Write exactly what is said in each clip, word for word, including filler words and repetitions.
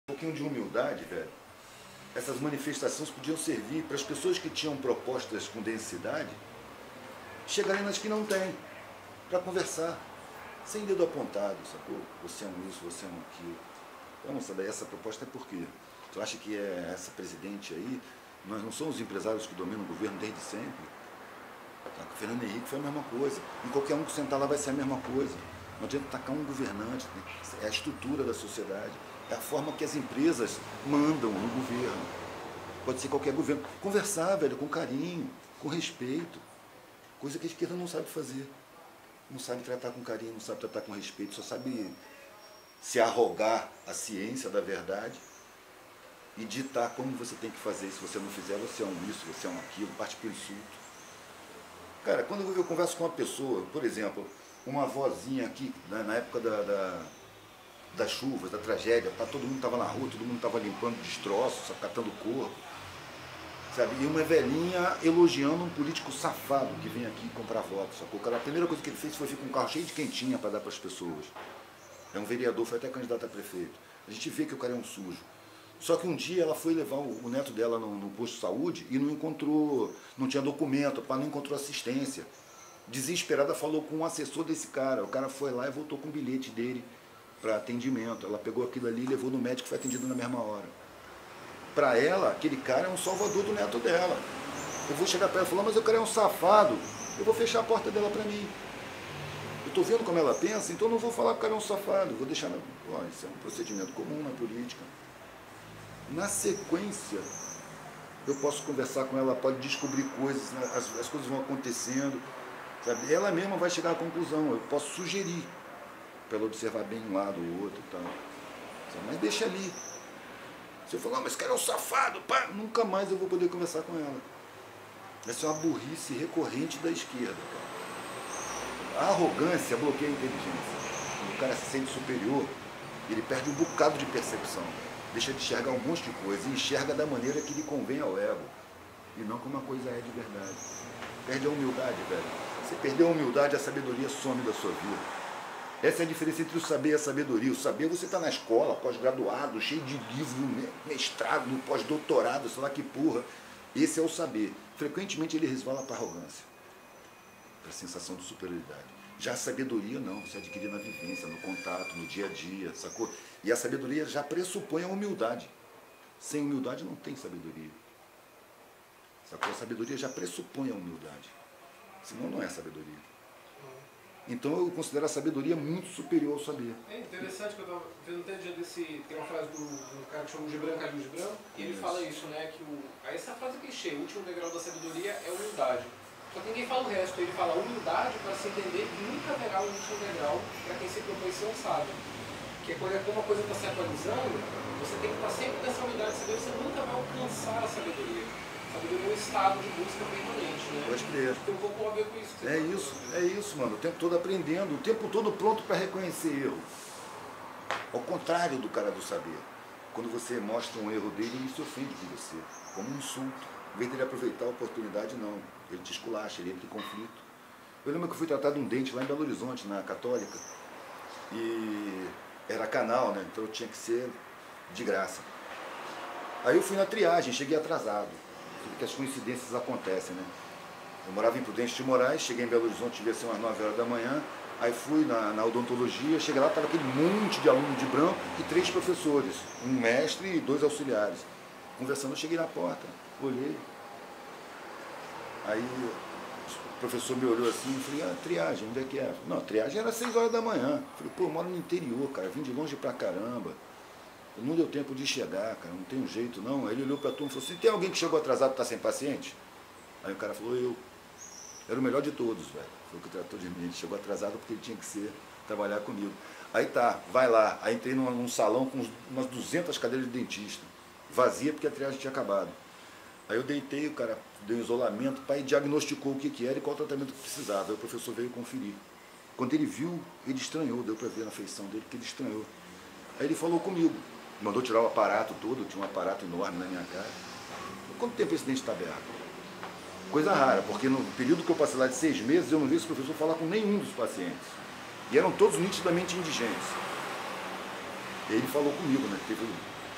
Um pouquinho de humildade, velho. Essas manifestações podiam servir para as pessoas que tinham propostas com densidade chegarem nas que não têm, para conversar, sem dedo apontado, sacou? Você é um isso, você é um aquilo. Vamos saber, essa proposta é por quê? Tu acha que é essa presidente aí, nós não somos os empresários que dominam o governo desde sempre? Tá? O Fernando Henrique foi a mesma coisa, e qualquer um que sentar lá vai ser a mesma coisa. Não adianta tacar um governante, né? É a estrutura da sociedade, é a forma que as empresas mandam no governo. Pode ser qualquer governo. Conversar, velho, com carinho, com respeito. Coisa que a esquerda não sabe fazer. Não sabe tratar com carinho, não sabe tratar com respeito, só sabe se arrogar a ciência da verdade e ditar como você tem que fazer. Se você não fizer, você é um isso, você é um aquilo, parte para o insulto. Cara, quando eu converso com uma pessoa, por exemplo, uma avózinha aqui, né, na época da, da, das chuvas, da tragédia, tá, todo mundo estava na rua, todo mundo estava limpando destroços, catando corpo, sabe? E uma velhinha elogiando um político safado que vem aqui comprar votos, sacou? Cara, a primeira coisa que ele fez foi ficar com um carro cheio de quentinha para dar para as pessoas. É um vereador, foi até candidato a prefeito. A gente vê que o cara é um sujo. Só que um dia ela foi levar o, o neto dela no, no posto de saúde e não encontrou, não tinha documento, para não encontrou assistência. Desesperada falou com um assessor desse cara. O cara foi lá e voltou com o bilhete dele para atendimento. Ela pegou aquilo ali e levou no médico e foi atendido na mesma hora. Para ela, aquele cara é um salvador do neto dela. Eu vou chegar para ela e falar, mas o cara é um safado. Eu vou fechar a porta dela para mim. Eu estou vendo como ela pensa, então eu não vou falar que o cara é um safado. Vou deixar, na... Olha, isso é um procedimento comum na política. Na sequência, eu posso conversar com ela, pode descobrir coisas, né? as, as coisas vão acontecendo, sabe? Ela mesma vai chegar à conclusão, eu posso sugerir para ela observar bem um lado ou outro e tal. Sabe? Mas deixa ali. Se eu falar, mas esse cara é um safado, pá, nunca mais eu vou poder conversar com ela. Essa é uma burrice recorrente da esquerda, cara. A arrogância bloqueia a inteligência. Quando o cara se sente superior, ele perde um bocado de percepção. Deixa de enxergar um monte de coisa e enxerga da maneira que lhe convém ao ego. E não como a coisa é de verdade. Perde a humildade, velho. Você perdeu a humildade, a sabedoria some da sua vida. Essa é a diferença entre o saber e a sabedoria. O saber você está na escola, pós-graduado, cheio de livro, mestrado, pós-doutorado, sei lá que porra. Esse é o saber. Frequentemente ele resvala para a arrogância, para a sensação de superioridade. Já a sabedoria não, você adquire na vivência, no contato, no dia a dia, sacou? E a sabedoria já pressupõe a humildade. Sem humildade não tem sabedoria. Sacou? A sabedoria já pressupõe a humildade. Senão não é sabedoria. Então eu considero a sabedoria muito superior ao saber. É interessante que eu estava vendo até dia desse. Tem uma frase do, do cara que chama Gibran Khalil Gibran, e ele isso. fala isso, né? Que o, aí essa frase é clichê, o último degrau da sabedoria é a humildade. Só que ninguém fala o resto, ele fala humildade para se entender que nunca haverá um último degrau para quem se propõe ser um sábio. Porque quando uma coisa está se atualizando, você tem que estar sempre nessa humildade de saber, você nunca vai alcançar a sabedoria. A sabedoria é um estado de busca permanente, né? Pode crer. Tem um pouco a ver com isso. É isso, é isso, mano. O tempo todo aprendendo, o tempo todo pronto para reconhecer erro. Ao contrário do cara do saber. Quando você mostra um erro dele, ele se ofende com você, como um insulto. Em vez dele aproveitar a oportunidade, não. Ele te esculacha, ele entra em conflito. Eu lembro que eu fui tratar de um dente lá em Belo Horizonte, na Católica. E era canal, né? Então tinha que ser de graça. Aí eu fui na triagem, cheguei atrasado. Porque as coincidências acontecem, né? Eu morava em Prudente de Moraes, cheguei em Belo Horizonte, devia ser umas nove horas da manhã. Aí fui na, na odontologia, cheguei lá, estava aquele monte de aluno de branco e três professores. Um mestre e dois auxiliares. Conversando, eu cheguei na porta, olhei. Aí o professor me olhou assim e falei, ah, triagem, onde é que é? Não, a triagem era seis horas da manhã. Falei, pô, eu moro no interior, cara, vim de longe pra caramba. Não deu tempo de chegar, cara, não tem um jeito não. Aí ele olhou pra turma e falou assim, tem alguém que chegou atrasado e tá sem paciente? Aí o cara falou, eu. Era o melhor de todos, velho. Foi o que tratou de mim. Ele chegou atrasado porque ele tinha que ser, trabalhar comigo. Aí tá, vai lá. Aí entrei num, num salão com umas duzentas cadeiras de dentista. Vazia porque a triagem tinha acabado. Aí eu deitei, o cara deu isolamento, pai diagnosticou o que, que era e qual tratamento que precisava. Aí o professor veio conferir. Quando ele viu, ele estranhou, deu para ver na feição dele que ele estranhou. Aí ele falou comigo, mandou tirar o aparato todo, tinha um aparato enorme na minha cara. Quanto tempo esse dente está aberto? Coisa rara, porque no período que eu passei lá de seis meses, eu não vi esse professor falar com nenhum dos pacientes. E eram todos nitidamente indigentes. E aí ele falou comigo, né? Teve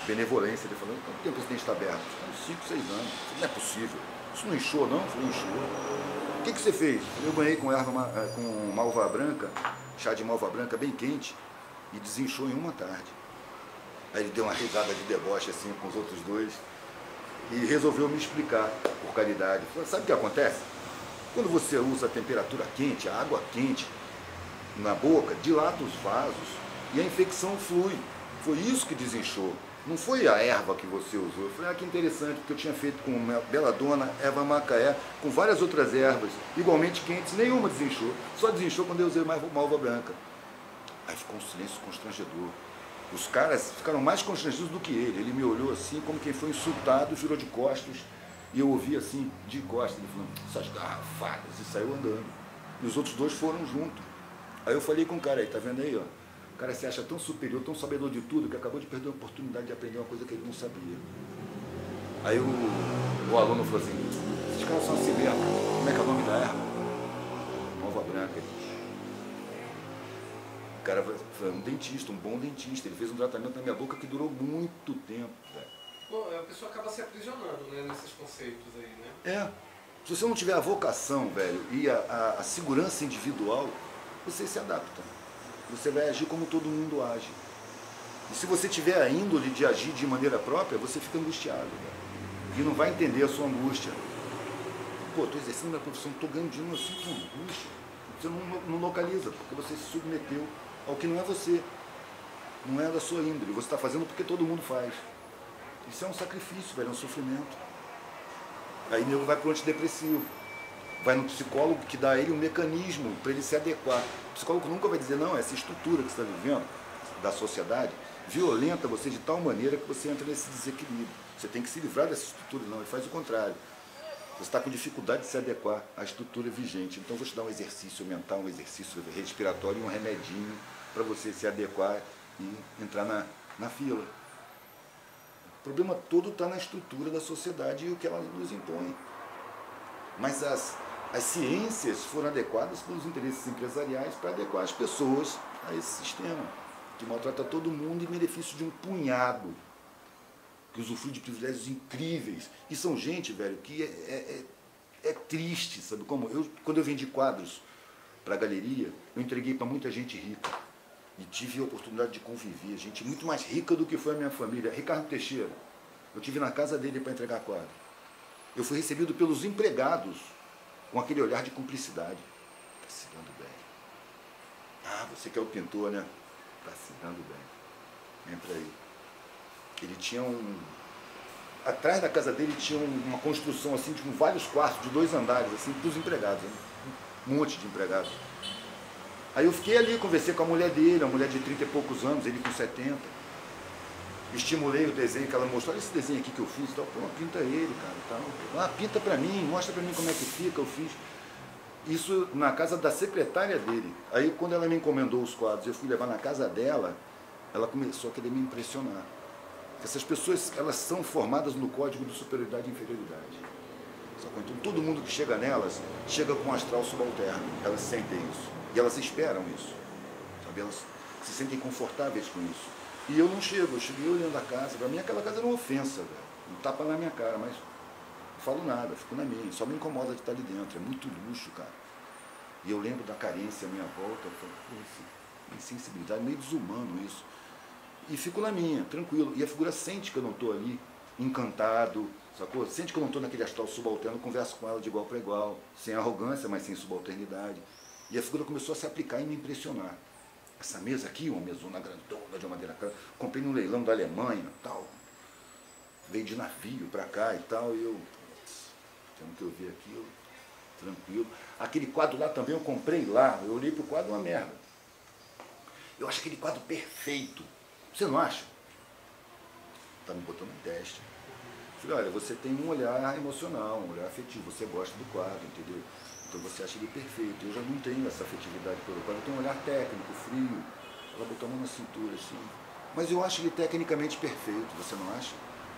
benevolência. Ele falou, quanto tempo esse dente está aberto? Uns cinco, seis anos. Não é possível. Isso não inchou, não? Eu falei, inchou. O que, que você fez? Eu banhei com erva, com malva branca, chá de malva branca bem quente, e desinchou em uma tarde. Aí ele deu uma risada de deboche assim com os outros dois e resolveu me explicar, por caridade. Falei, sabe o que acontece? Quando você usa a temperatura quente, a água quente na boca, dilata os vasos e a infecção flui. Foi isso que desinchou. Não foi a erva que você usou. Eu falei, ah, que interessante, porque eu tinha feito com beladona, erva macaé, com várias outras ervas, igualmente quentes, nenhuma desinchou. Só desinchou quando eu usei malva branca. Aí ficou um silêncio constrangedor. Os caras ficaram mais constrangidos do que ele. Ele me olhou assim, como quem foi insultado, virou de costas. E eu ouvi assim, de costas, ele falando, essas garrafadas, e saiu andando. E os outros dois foram junto. Aí eu falei com o cara aí, tá vendo aí, ó? O cara se acha tão superior, tão sabedor de tudo, que acabou de perder a oportunidade de aprender uma coisa que ele não sabia. Aí o, o aluno falou assim, esses caras são assim mesmo, como é que é o nome da erva? Malva branca. O cara foi um dentista, um bom dentista, ele fez um tratamento na minha boca que durou muito tempo, velho. Bom, a pessoa acaba se aprisionando, né, nesses conceitos aí, né? É. Se você não tiver a vocação, velho, e a, a, a segurança individual, você se adapta. Você vai agir como todo mundo age. E se você tiver a índole de agir de maneira própria, você fica angustiado, velho. E não vai entender a sua angústia. Pô, estou exercendo minha profissão, estou ganhando dinheiro, eu sinto angústia. Você não, não localiza, porque você se submeteu ao que não é você. Não é da sua índole. Você está fazendo porque todo mundo faz. Isso é um sacrifício, velho, é um sofrimento. Aí o nego vai para o antidepressivo. Vai no psicólogo que dá a ele um mecanismo para ele se adequar. O psicólogo nunca vai dizer, não, essa estrutura que você está vivendo, da sociedade, violenta você de tal maneira que você entra nesse desequilíbrio. Você tem que se livrar dessa estrutura, não, ele faz o contrário. Você está com dificuldade de se adequar à estrutura vigente. Então eu vou te dar um exercício mental, um exercício respiratório e um remedinho para você se adequar e entrar na, na fila. O problema todo está na estrutura da sociedade e o que ela nos impõe. Mas as, as ciências foram adequadas pelos interesses empresariais para adequar as pessoas a esse sistema, que maltrata todo mundo em benefício de um punhado, que usufrui de privilégios incríveis. E são gente, velho, que é, é, é triste, sabe como? Eu, quando eu vendi quadros para a galeria, eu entreguei para muita gente rica. E tive a oportunidade de conviver, gente muito mais rica do que foi a minha família. Ricardo Teixeira, eu tive na casa dele para entregar quadro. Eu fui recebido pelos empregados com aquele olhar de cumplicidade. Está se dando bem. Ah, você que é o pintor, né? Está se dando bem. Entra aí. Ele tinha um... Atrás da casa dele tinha uma construção assim, com vários quartos de dois andares, assim, para os empregados. Né? Um monte de empregados. Aí eu fiquei ali, conversei com a mulher dele, a mulher de trinta e poucos anos, ele com setenta. Estimulei o desenho que ela mostrou, olha esse desenho aqui que eu fiz, tal. Pô, pinta ele, cara, tal. Ah, pinta pra mim, mostra pra mim como é que fica, eu fiz. Isso na casa da secretária dele. Aí quando ela me encomendou os quadros, eu fui levar na casa dela, ela começou a querer me impressionar. Essas pessoas, elas são formadas no código de superioridade e inferioridade. Então todo mundo que chega nelas, chega com um astral subalterno, elas sentem isso. E elas esperam isso, sabe? Elas se sentem confortáveis com isso. E eu não chego, eu cheguei olhando a casa, para mim aquela casa era uma ofensa, velho. Um tapa na minha cara, mas não falo nada, fico na minha, só me incomoda de estar ali dentro, é muito luxo, cara. E eu lembro da carência à minha volta, eu falo, pô, insensibilidade, meio desumano isso. E fico na minha, tranquilo. E a figura sente que eu não estou ali, encantado, sacou? Sente que eu não estou naquele astral subalterno, eu converso com ela de igual para igual, sem arrogância, mas sem subalternidade. E a figura começou a se aplicar e me impressionar. Essa mesa aqui, uma mesona grandona de madeira clara, comprei num leilão da Alemanha, tal. Veio de navio para cá e tal, e eu, tendo que eu ver aqui, eu, tranquilo. Aquele quadro lá também eu comprei lá, eu olhei pro quadro, uma merda. Eu acho aquele quadro perfeito. Você não acha? Tá me botando em teste. Falei, olha, você tem um olhar emocional, um olhar afetivo, você gosta do quadro, entendeu? Então você acha ele perfeito. Eu já não tenho essa afetividade pelo quadro, eu tenho um olhar técnico, frio. Ela botou a mão na cintura, assim. Mas eu acho ele tecnicamente perfeito, você não acha?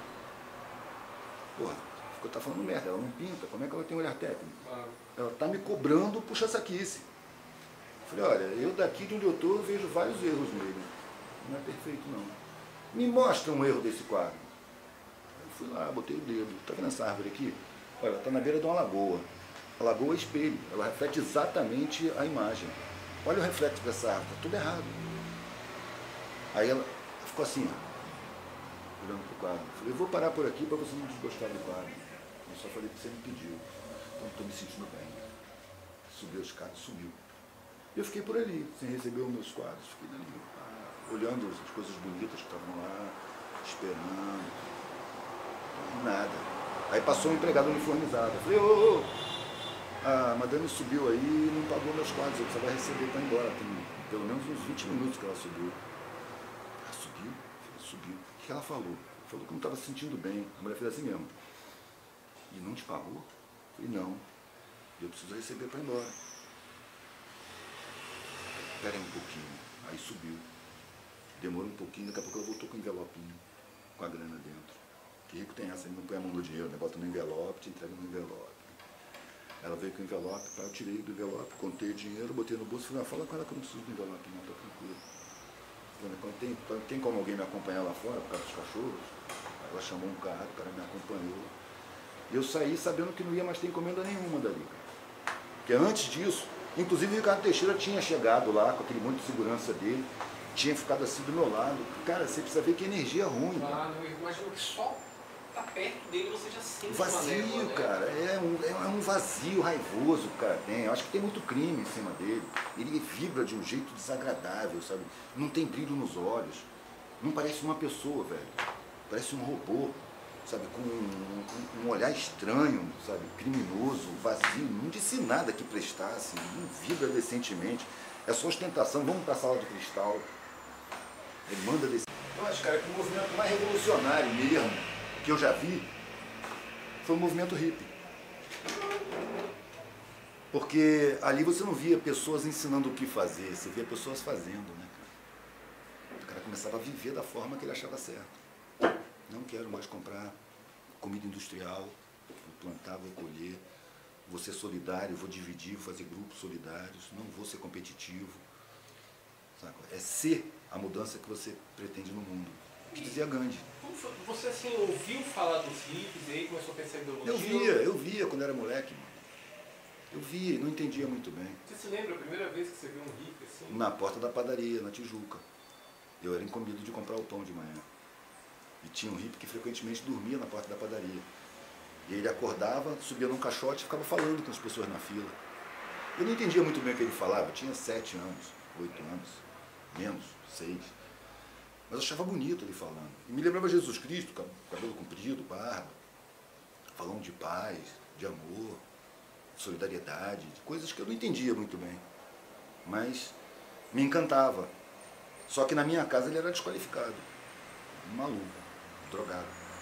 Porra, ficou tá falando merda, ela não pinta, como é que ela tem um olhar técnico? Claro. Ela tá me cobrando puxa-saquice. Falei, olha, eu daqui de onde eu tô, eu vejo vários erros nele. Não é perfeito, não. me mostra um erro desse quadro. Eu fui lá, botei o dedo. Tá vendo essa árvore aqui? Olha, ela está na beira de uma lagoa. A lagoa é espelho, ela reflete exatamente a imagem. Olha o reflexo dessa árvore, está tudo errado. Aí ela ficou assim, ó, olhando para o quadro. Eu falei, eu vou parar por aqui para você não desgostar do quadro. Eu só falei que você me pediu. Então estou me sentindo bem. Subiu a escada e subiu. Eu fiquei por ali, sem receber os meus quadros. Fiquei ali, olhando as coisas bonitas que estavam lá, esperando. Nada. Aí passou um empregado uniformizado. Eu falei, ô, ô, a madame subiu aí e não pagou meus quadros, você vai receber para ir embora. Tem pelo menos uns vinte minutos que ela subiu. Ela subiu? Falei, subiu. O que ela falou? Falou que não estava se sentindo bem. A mulher fez assim mesmo. E não te pagou? Eu falei, não. Eu preciso receber para ir embora. Espera aí um pouquinho. Aí subiu. Demorou um pouquinho, daqui a pouco ela voltou com o envelopinho, com a grana dentro. Que rico tem essa, ele não põe a mão no dinheiro, né? Bota no envelope, te entrega no envelope. Ela veio com o envelope, eu tirei do envelope, contei o dinheiro, botei no bolso e falei, ah, fala com ela que eu não preciso do envelope, não, tá tranquilo. Tem, tem como alguém me acompanhar lá fora por causa dos cachorros? Ela chamou um cara, o cara me acompanhou. E eu saí sabendo que não ia mais ter encomenda nenhuma dali. Porque antes disso, inclusive o Ricardo Teixeira tinha chegado lá com aquele monte de segurança dele, tinha ficado assim do meu lado. Cara, você precisa ver que energia ruim. Ah, não, eu imagino que só tá perto dele você já sente vazio, uma névoa, cara, né? é um, é um vazio raivoso que o cara tem. Eu acho que tem muito crime em cima dele. Ele vibra de um jeito desagradável, sabe? Não tem brilho nos olhos. Não parece uma pessoa, velho. Parece um robô, sabe? Com um, um, um olhar estranho, sabe? Criminoso, vazio. Não disse nada que prestasse. Não vibra decentemente. É só ostentação. Vamos pra sala de cristal. Ele manda desse. Eu acho, cara, que o movimento mais revolucionário mesmo que eu já vi foi o movimento hippie. Porque ali você não via pessoas ensinando o que fazer, você via pessoas fazendo, né, cara? O cara começava a viver da forma que ele achava certo. Não quero mais comprar comida industrial, vou plantar, vou colher, vou ser solidário, vou dividir, vou fazer grupos solidários, não vou ser competitivo. Sabe? É ser a mudança que você pretende no mundo. Que dizia Gandhi. Você assim ouviu falar dos hippies e aí começou a pensar em ideologia? Eu via, eu via quando era moleque, mano. Eu via e não entendia muito bem. Você se lembra a primeira vez que você viu um hippie assim? Na porta da padaria, na Tijuca. Eu era incumbido de comprar o pão de manhã. E tinha um hippie que frequentemente dormia na porta da padaria. E ele acordava, subia num caixote e ficava falando com as pessoas na fila. Eu não entendia muito bem o que ele falava. Eu tinha sete anos, oito anos, menos, seis. Mas eu achava bonito ele falando. E me lembrava Jesus Cristo, cabelo comprido, barba, falando de paz, de amor, de solidariedade, de coisas que eu não entendia muito bem. Mas me encantava. Só que na minha casa ele era desqualificado. Um maluco, drogado.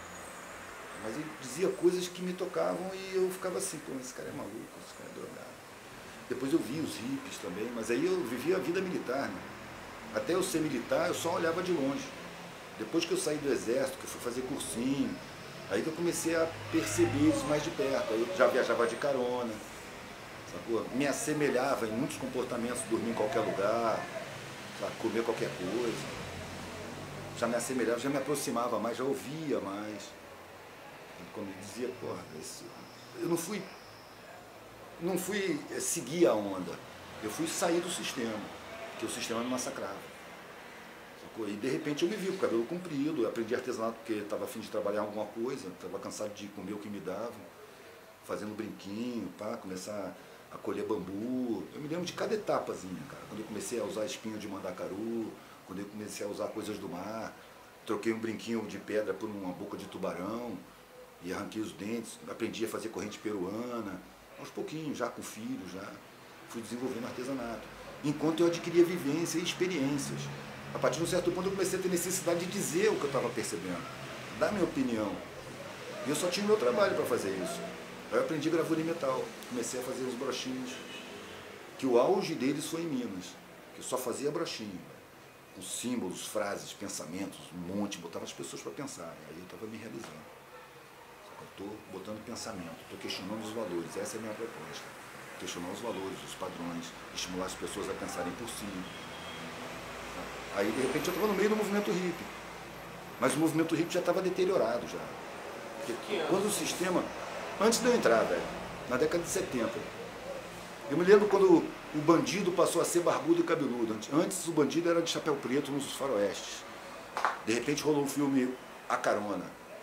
Mas ele dizia coisas que me tocavam e eu ficava assim, pô, esse cara é maluco, esse cara é drogado. Depois eu vi os hippies também, mas aí eu vivia a vida militar, né? Até eu ser militar, eu só olhava de longe. Depois que eu saí do exército, que eu fui fazer cursinho, aí que eu comecei a perceber isso mais de perto. Aí eu já viajava de carona, sacou? Me assemelhava em muitos comportamentos, dormir em qualquer lugar, sabe? Comer qualquer coisa. Já me assemelhava, já me aproximava mais, já ouvia mais. Quando eu dizia, porra, esse... eu não fui, não fui seguir a onda, eu fui sair do sistema, porque o sistema me massacrava. Sacou? E de repente eu me vi com o cabelo comprido, eu aprendi artesanato porque estava a fim de trabalhar alguma coisa, estava cansado de comer o que me davam, fazendo brinquinho, pá, começar a colher bambu. Eu me lembro de cada etapazinha, cara. Quando eu comecei a usar espinho de mandacaru, quando eu comecei a usar coisas do mar, troquei um brinquinho de pedra por uma boca de tubarão e arranquei os dentes, aprendi a fazer corrente peruana, aos pouquinhos, já com filho, já fui desenvolvendo artesanato. Enquanto eu adquiria vivência e experiências. A partir de um certo ponto eu comecei a ter necessidade de dizer o que eu estava percebendo, dar minha opinião. E eu só tinha o meu trabalho para fazer isso. Aí eu aprendi gravura em metal, comecei a fazer os brochinhos, que o auge deles foi em Minas, que eu só fazia brochinho, com símbolos, frases, pensamentos, um monte, botava as pessoas para pensar. Aí eu estava me realizando. Estou botando pensamento, estou questionando os valores, essa é a minha proposta. Questionar os valores, os padrões, estimular as pessoas a pensarem por si. Aí, de repente, eu estava no meio do movimento hippie. Mas o movimento hippie já estava deteriorado já. Porque quando o sistema, antes de eu entrar, velho, na década de setenta, eu me lembro quando o bandido passou a ser barbudo e cabeludo. Antes o bandido era de chapéu preto nos faroestes. De repente rolou o filme A Carona.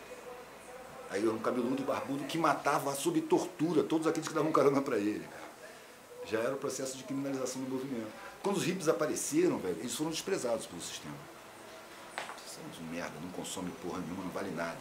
Aí era um cabeludo e barbudo que matava sob tortura todos aqueles que davam carona para ele. Já era o processo de criminalização do movimento. Quando os hippies apareceram, velho, eles foram desprezados pelo sistema. Vocês são de merda, não consome porra nenhuma, não vale nada.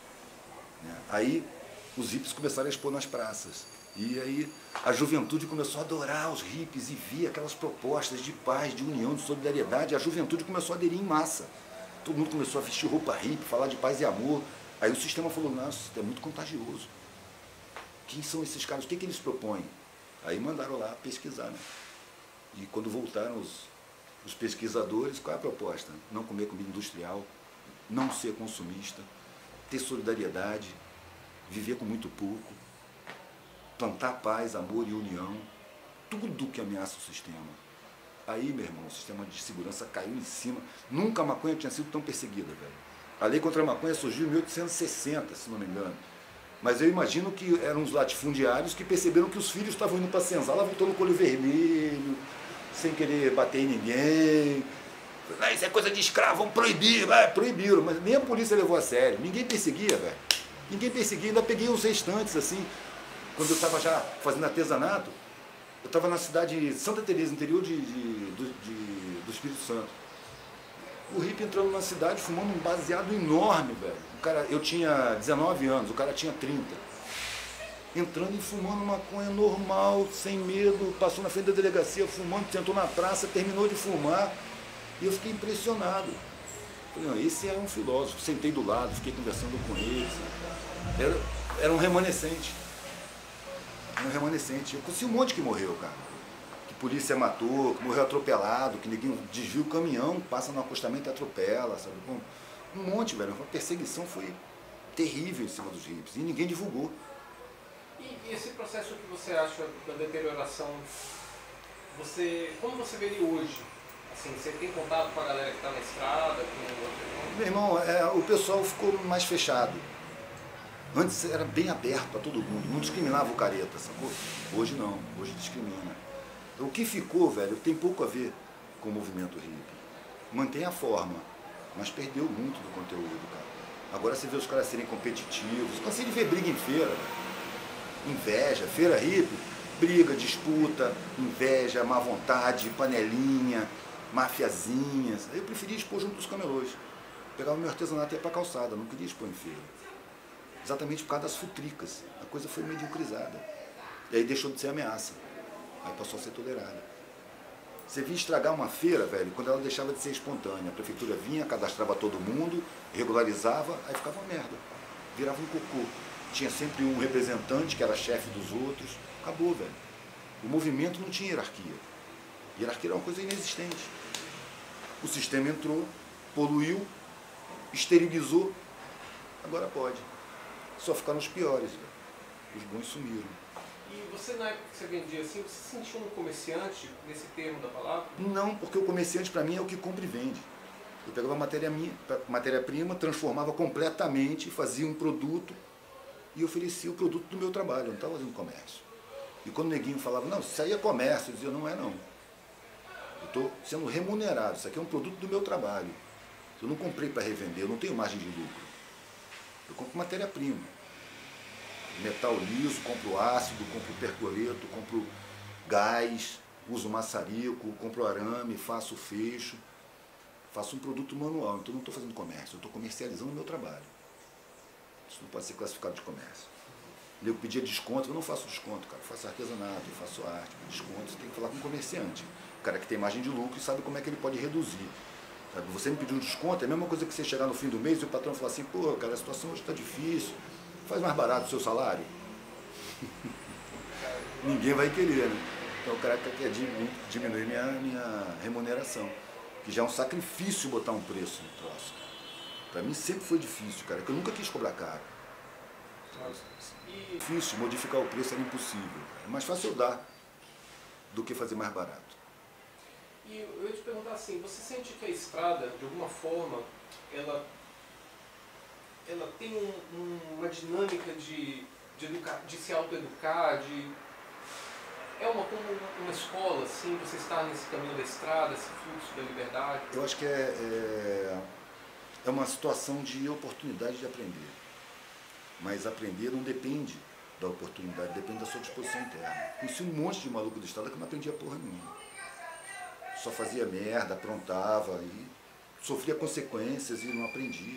Né? Aí os hippies começaram a expor nas praças. E aí a juventude começou a adorar os hippies e via aquelas propostas de paz, de união, de solidariedade. A juventude começou a aderir em massa. Todo mundo começou a vestir roupa hippie, falar de paz e amor. Aí o sistema falou, nossa, isso é muito contagioso. Quem são esses caras? O que, que eles propõem? Aí mandaram lá pesquisar, né? E quando voltaram os, os pesquisadores, qual é a proposta? Não comer comida industrial, não ser consumista, ter solidariedade, viver com muito pouco, plantar paz, amor e união, tudo que ameaça o sistema. Aí, meu irmão, o sistema de segurança caiu em cima. Nunca a maconha tinha sido tão perseguida, velho. A lei contra a maconha surgiu em mil oitocentos e sessenta, se não me engano. Mas eu imagino que eram os latifundiários que perceberam que os filhos estavam indo para a senzala, voltando no colho vermelho, sem querer bater em ninguém. Ah, isso é coisa de escravo, vamos proibir. Ah, proibiram, mas nem a polícia levou a sério. Ninguém perseguia, velho. Ninguém perseguia, ainda peguei uns restantes, assim. Quando eu estava já fazendo artesanato, eu estava na cidade de Santa Teresa, interior de, de, de, de, do Espírito Santo. O hippie entrando na cidade, fumando um baseado enorme, velho. O cara, eu tinha dezenove anos, o cara tinha trinta. Entrando e fumando maconha normal, sem medo, passou na frente da delegacia fumando, sentou na praça, terminou de fumar. E eu fiquei impressionado. Falei, não, esse é um filósofo. Sentei do lado, fiquei conversando com ele. Era, era um remanescente. Era um remanescente. Eu conheci um monte que morreu, cara. Que polícia matou, que morreu atropelado, que ninguém desvia o caminhão, passa no acostamento e atropela, sabe? Um monte, velho. A perseguição foi terrível em cima dos hippies. E ninguém divulgou. E, e esse processo que você acha da deterioração, você, como você vê ele hoje? Assim, você tem contato com a galera que está na estrada? Com... Meu irmão, é, o pessoal ficou mais fechado. Antes era bem aberto para todo mundo, não discriminava o careta, sacou? Hoje não, hoje discrimina. O que ficou, velho, tem pouco a ver com o movimento hippie. Mantém a forma, mas perdeu muito do conteúdo, cara. Agora você vê os caras serem competitivos, cansei de ver briga em feira, velho. Inveja, feira hippie, briga, disputa, inveja, má vontade, panelinha, mafiazinhas. Aí eu preferia expor junto dos camelôs. Pegava meu artesanato e ia pra calçada, não queria expor em feira. Exatamente por causa das futricas. A coisa foi mediocrizada. E aí deixou de ser ameaça. Aí passou a ser tolerada. Você via estragar uma feira, velho, quando ela deixava de ser espontânea. A prefeitura vinha, cadastrava todo mundo, regularizava, aí ficava uma merda. Virava um cocô. Tinha sempre um representante que era chefe dos outros. Acabou, velho. O movimento não tinha hierarquia. Hierarquia era uma coisa inexistente. O sistema entrou, poluiu, esterilizou, agora pode. Só ficaram os piores, velho. Os bons sumiram. E você, na época que você vendia assim, você se sentiu um comerciante nesse termo da palavra? Não, porque o comerciante para mim é o que compra e vende. Eu pegava matéria-prima, matéria-prima, transformava completamente, fazia um produto e oferecia o produto do meu trabalho. Eu não estava fazendo comércio. E quando o neguinho falava, não, isso aí é comércio, eu dizia, não é não. Eu estou sendo remunerado, isso aqui é um produto do meu trabalho. Eu não comprei para revender, eu não tenho margem de lucro. Eu compro matéria-prima. Metal liso, compro ácido, compro percoleto, compro gás, uso maçarico, compro arame, faço fecho. Faço um produto manual, então eu não estou fazendo comércio, eu estou comercializando o meu trabalho. Isso não pode ser classificado de comércio. Eu pedia desconto, eu não faço desconto, cara. Eu faço artesanato, eu faço arte. Desconto, você tem que falar com o comerciante. O cara que tem margem de lucro e sabe como é que ele pode reduzir. Sabe? Você me pedir um desconto, é a mesma coisa que você chegar no fim do mês e o patrão falar assim, pô, cara, a situação hoje está difícil, faz mais barato o seu salário. Ninguém vai querer, né? Então o cara quer diminuir minha, minha remuneração. Que já é um sacrifício botar um preço no troço. Para mim sempre foi difícil, cara, porque eu nunca quis cobrar caro. É difícil, modificar o preço era impossível. É mais fácil eu dar do que fazer mais barato. E eu ia te perguntar assim, você sente que a estrada, de alguma forma, ela ela tem um, um, uma dinâmica de, de, educar, de se autoeducar, de... É uma, como uma escola, assim, você está nesse caminho da estrada, esse fluxo da liberdade? Eu acho que é, é, é uma situação de oportunidade de aprender. Mas aprender não depende da oportunidade, depende da sua disposição interna. Conheci um monte de maluco do estrada que não aprendia porra nenhuma. Só fazia merda, aprontava e sofria consequências e não aprendia.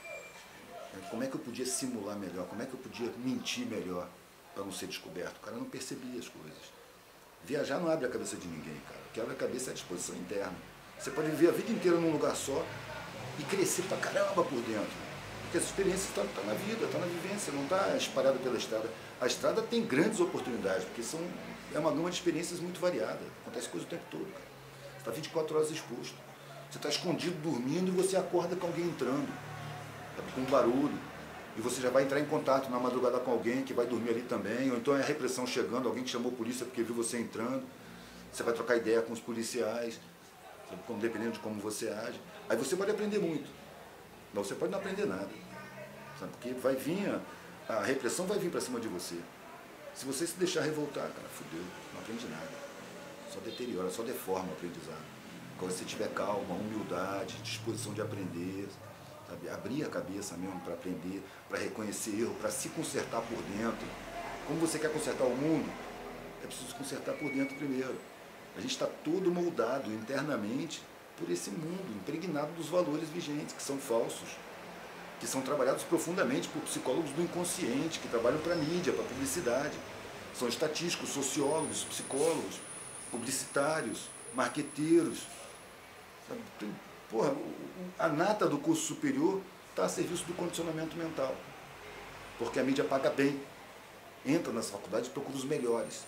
Como é que eu podia simular melhor? Como é que eu podia mentir melhor para não ser descoberto? O cara não percebia as coisas. Viajar não abre a cabeça de ninguém, cara. O que abre a cabeça é a disposição interna. Você pode viver a vida inteira num lugar só e crescer pra caramba por dentro. Porque essa experiência está tá na vida, está na vivência, não está espalhada pela estrada. A estrada tem grandes oportunidades, porque são, é uma gama de experiências muito variada. Acontece coisa o tempo todo, cara. Você está vinte e quatro horas exposto. Você está escondido dormindo e você acorda com alguém entrando, sabe, com um barulho. E você já vai entrar em contato na madrugada com alguém que vai dormir ali também, ou então é a repressão chegando, alguém que chamou a polícia porque viu você entrando. Você vai trocar ideia com os policiais, sabe, como, dependendo de como você age. Aí você pode aprender muito, mas você pode não aprender nada, sabe, porque vai vir, a, a repressão vai vir para cima de você. Se você se deixar revoltar, cara, fudeu, não aprende nada. Só deteriora, só deforma o aprendizado. Quando você tiver calma, humildade, disposição de aprender, sabe, abrir a cabeça mesmo para aprender, para reconhecer erro, para se consertar por dentro. Como você quer consertar o mundo, é preciso consertar por dentro primeiro. A gente está todo moldado internamente por esse mundo, impregnado dos valores vigentes, que são falsos, que são trabalhados profundamente por psicólogos do inconsciente, que trabalham para a mídia, para a publicidade. São estatísticos, sociólogos, psicólogos, publicitários, marqueteiros. Sabe? Porra, a nata do curso superior está a serviço do condicionamento mental. Porque a mídia paga bem. Entra nas faculdades e procura os melhores.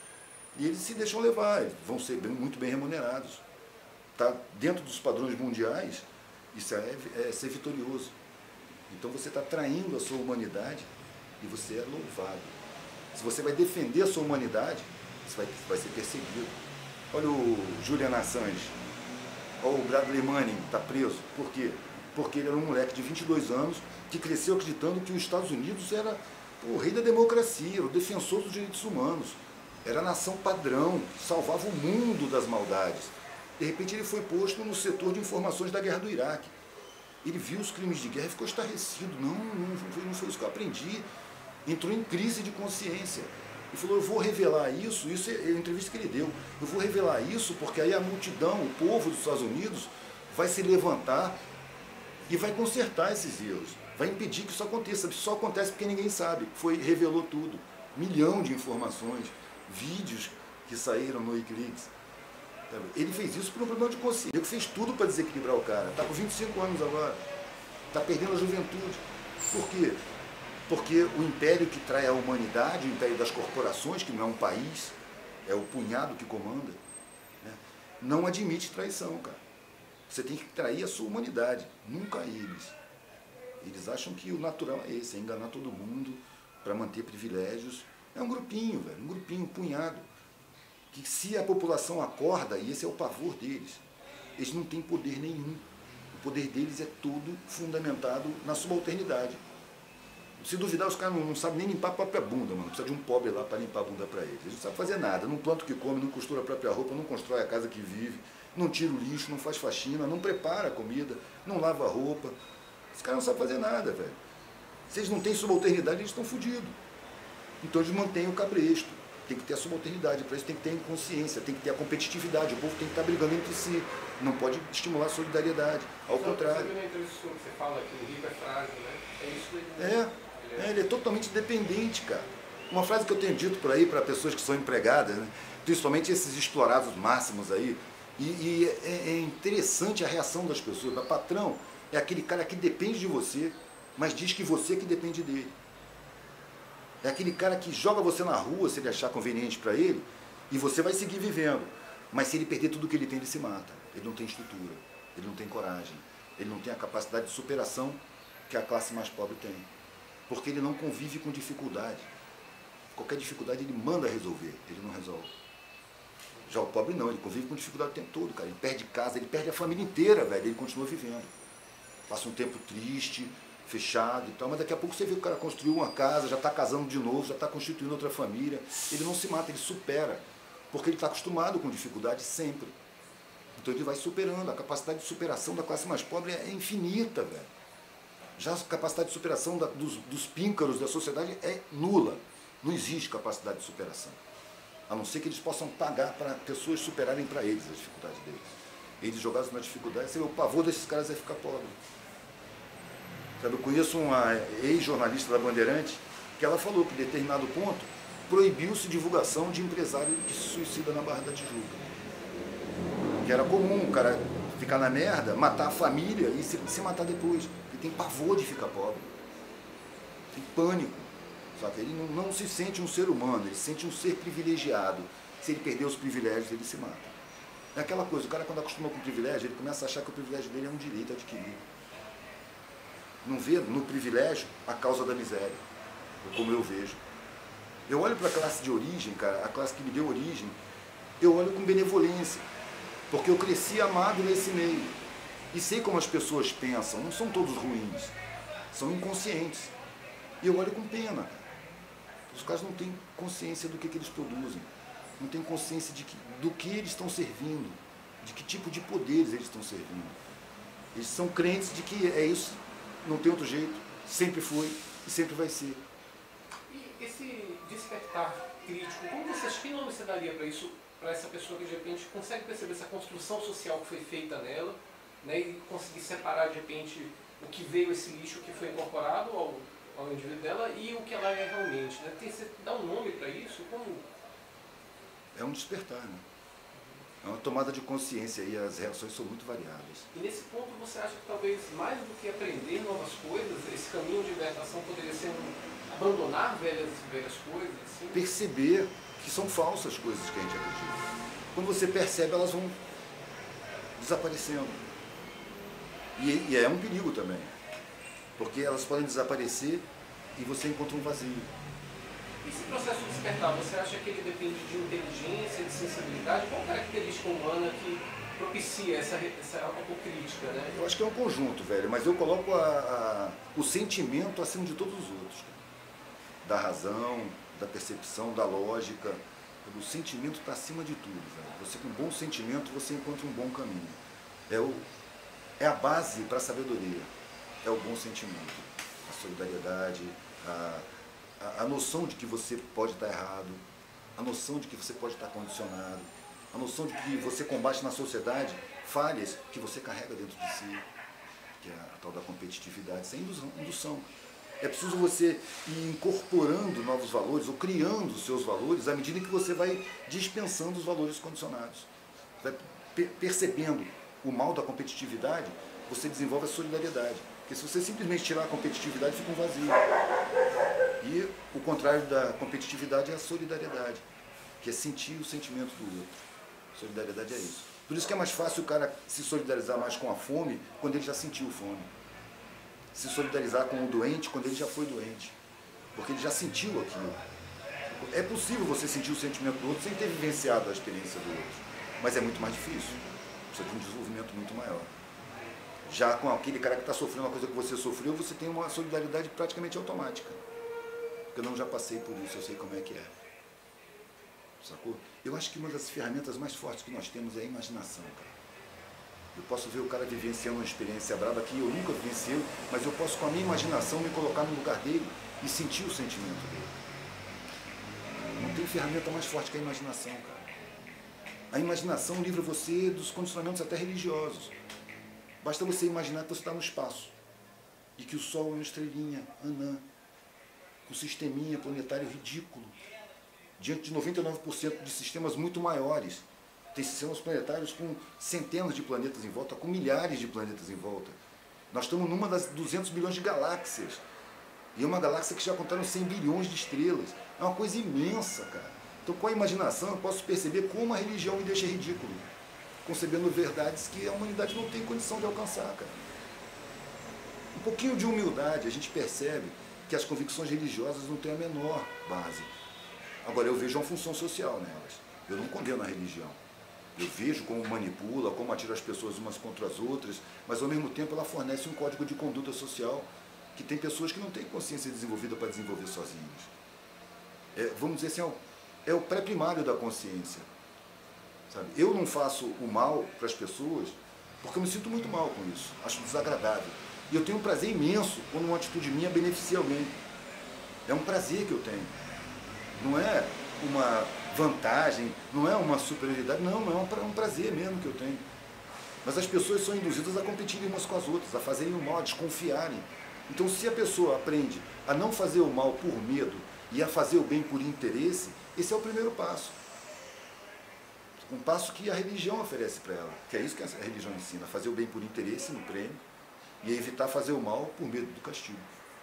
E eles se deixam levar, eles vão ser bem, muito bem remunerados. Tá dentro dos padrões mundiais, isso é, é ser vitorioso. Então você está traindo a sua humanidade e você é louvado. Se você vai defender a sua humanidade, você vai, vai ser perseguido. Olha o Julian Assange. Olha o Bradley Manning, está preso. Por quê? Porque ele era um moleque de vinte e dois anos que cresceu acreditando que os Estados Unidos era o rei da democracia, o defensor dos direitos humanos. Era a nação padrão, salvava o mundo das maldades. De repente ele foi posto no setor de informações da guerra do Iraque. Ele viu os crimes de guerra e ficou estarrecido. Não, não foi, não foi isso que eu aprendi. Entrou em crise de consciência. E falou, eu vou revelar isso, isso é a entrevista que ele deu, eu vou revelar isso porque aí a multidão, o povo dos Estados Unidos vai se levantar e vai consertar esses erros, vai impedir que isso aconteça. Isso só acontece porque ninguém sabe. Foi, revelou tudo. Milhão de informações, vídeos que saíram no Wikileaks. Ele fez isso por um problema de consciência. Ele fez tudo para desequilibrar o cara. Está com vinte e cinco anos agora. Está perdendo a juventude. Por quê? Porque o império que trai a humanidade, o império das corporações, que não é um país, é o punhado que comanda, né, não admite traição, cara. Você tem que trair a sua humanidade, nunca eles. Eles acham que o natural é esse, é enganar todo mundo para manter privilégios. É um grupinho, velho, um grupinho, um punhado. Que se a população acorda, e esse é o pavor deles, eles não têm poder nenhum. O poder deles é todo fundamentado na subalternidade. Se duvidar, os caras não, não sabem nem limpar a própria bunda, mano. Precisa de um pobre lá para limpar a bunda para eles. Eles não sabem fazer nada, não planta o que come, não costura a própria roupa, não constrói a casa que vive, não tira o lixo, não faz faxina, não prepara a comida, não lava a roupa. Os caras não sabem fazer nada, velho. Se eles não têm subalternidade, eles estão fodidos. Então eles mantêm o cabresto. Tem que ter a subalternidade, para isso tem que ter a inconsciência, tem que ter a competitividade, o povo tem que estar brigando entre si, não pode estimular a solidariedade, ao contrário. Você, você, você fala que o rico é frágil, né? É isso daí. É. É, ele é totalmente dependente, cara. Uma frase que eu tenho dito por aí para pessoas que são empregadas, né? Principalmente esses explorados máximos aí, e, e é, é interessante a reação das pessoas. O patrão é aquele cara que depende de você, mas diz que você que depende dele. É aquele cara que joga você na rua se ele achar conveniente para ele, e você vai seguir vivendo. Mas se ele perder tudo que ele tem, ele se mata. Ele não tem estrutura, ele não tem coragem, ele não tem a capacidade de superação que a classe mais pobre tem. Porque ele não convive com dificuldade. Qualquer dificuldade ele manda resolver, ele não resolve. Já o pobre não, ele convive com dificuldade o tempo todo, cara. Ele perde casa, ele perde a família inteira, velho, ele continua vivendo. Passa um tempo triste, fechado e tal, mas daqui a pouco você vê que o cara construiu uma casa, já está casando de novo, já está constituindo outra família. Ele não se mata, ele supera, porque ele está acostumado com dificuldade sempre. Então ele vai superando. A capacidade de superação da classe mais pobre é infinita, velho. Já a capacidade de superação da, dos, dos píncaros da sociedade é nula. Não existe capacidade de superação. A não ser que eles possam pagar para pessoas superarem para eles as dificuldades deles. Eles jogados na dificuldade, o pavor desses caras é ficar pobre. Sabe, eu conheço uma ex-jornalista da Bandeirante que ela falou que em determinado ponto proibiu-se divulgação de empresário que se suicida na Barra da Tijuca. Que era comum o cara ficar na merda, matar a família e se, se matar depois. Ele tem pavor de ficar pobre. Tem pânico. Sabe? Ele não, não se sente um ser humano, ele se sente um ser privilegiado. Se ele perder os privilégios, ele se mata. É aquela coisa, o cara quando acostuma com o privilégio, ele começa a achar que o privilégio dele é um direito adquirido. Não vê no privilégio a causa da miséria, como eu vejo. Eu olho para a classe de origem, cara, a classe que me deu origem, eu olho com benevolência, porque eu cresci amado nesse meio. E sei como as pessoas pensam, não são todos ruins, são inconscientes. E eu olho com pena, cara. Os caras não têm consciência do que, que eles produzem, não têm consciência de que, do que eles estão servindo, de que tipo de poderes eles estão servindo. Eles são crentes de que é isso, não tem outro jeito, sempre foi e sempre vai ser. E esse despertar crítico, como você acha que nome você daria para isso, para essa pessoa que de repente consegue perceber essa construção social que foi feita nela, né, e conseguir separar de repente o que veio esse lixo que foi incorporado ao, ao indivíduo dela e o que ela é realmente, né? Tem, você dá um nome para isso? Como? É um despertar, né? É uma tomada de consciência e as reações são muito variáveis. E nesse ponto você acha que talvez mais do que aprender novas coisas, esse caminho de libertação poderia ser um, abandonar velhas, velhas coisas? Assim? Perceber que são falsas coisas que a gente acredita. Quando você percebe, elas vão desaparecendo. E, e é um perigo também, porque elas podem desaparecer e você encontra um vazio. Esse processo de despertar, você acha que ele depende de inteligência, de sensibilidade? Qual característica humana que propicia essa, essa autocrítica, né? Eu acho que é um conjunto, velho, mas eu coloco a, a, o sentimento acima de todos os outros. Da razão, da percepção, da lógica. O sentimento está acima de tudo, velho. Você com um bom sentimento, você encontra um bom caminho. É, o, é a base para a sabedoria. É o bom sentimento. A solidariedade, a... A, a noção de que você pode estar errado, a noção de que você pode estar condicionado, a noção de que você combate na sociedade falhas que você carrega dentro de si, que é a, a tal da competitividade, sem indução. É preciso você ir incorporando novos valores ou criando os seus valores à medida que você vai dispensando os valores condicionados. Vai per percebendo o mal da competitividade, você desenvolve a solidariedade. Porque se você simplesmente tirar a competitividade, fica um vazio. E o contrário da competitividade é a solidariedade, que é sentir o sentimento do outro. Solidariedade é isso. Por isso que é mais fácil o cara se solidarizar mais com a fome quando ele já sentiu fome. Se solidarizar com o doente quando ele já foi doente. Porque ele já sentiu aquilo. É possível você sentir o sentimento do outro sem ter vivenciado a experiência do outro. Mas é muito mais difícil. Precisa de um desenvolvimento muito maior. Já com aquele cara que está sofrendo uma coisa que você sofreu, você tem uma solidariedade praticamente automática. Porque eu não já passei por isso, eu sei como é que é. Sacou? Eu acho que uma das ferramentas mais fortes que nós temos é a imaginação, cara. Eu posso ver o cara vivenciando uma experiência brava que eu nunca vivenciei, mas eu posso com a minha imaginação me colocar no lugar dele e sentir o sentimento dele. Não tem ferramenta mais forte que a imaginação, cara. A imaginação livra você dos condicionamentos até religiosos. Basta você imaginar que você está no espaço e que o Sol é uma estrelinha, anã, com um sisteminha planetário ridículo, diante de noventa e nove por cento de sistemas muito maiores. Tem sistemas planetários com centenas de planetas em volta, com milhares de planetas em volta. Nós estamos numa das duzentos bilhões de galáxias. E é uma galáxia que já contaram cem bilhões de estrelas. É uma coisa imensa, cara. Então, com a imaginação, eu posso perceber como a religião me deixa ridículo, concebendo verdades que a humanidade não tem condição de alcançar, cara. Um pouquinho de humildade, a gente percebe que as convicções religiosas não têm a menor base. Agora, eu vejo uma função social nelas. Eu não condeno a religião. Eu vejo como manipula, como atira as pessoas umas contra as outras, mas ao mesmo tempo ela fornece um código de conduta social que tem pessoas que não têm consciência desenvolvida para desenvolver sozinhas. É, vamos dizer assim, é o, é o pré-primário da consciência. Sabe? Eu não faço o mal para as pessoas porque eu me sinto muito mal com isso, acho desagradável. E eu tenho um prazer imenso quando uma atitude minha beneficia alguém. É um prazer que eu tenho. Não é uma vantagem, não é uma superioridade, não, não é um prazer mesmo que eu tenho. Mas as pessoas são induzidas a competirem umas com as outras, a fazerem o mal, a desconfiarem. Então, se a pessoa aprende a não fazer o mal por medo e a fazer o bem por interesse, esse é o primeiro passo. Um passo que a religião oferece para ela, que é isso que a religião ensina, a fazer o bem por interesse no prêmio e a evitar fazer o mal por medo do castigo.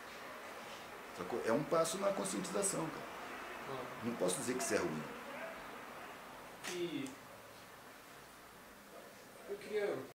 É um passo na conscientização, cara. Não posso dizer que isso é ruim. E eu queria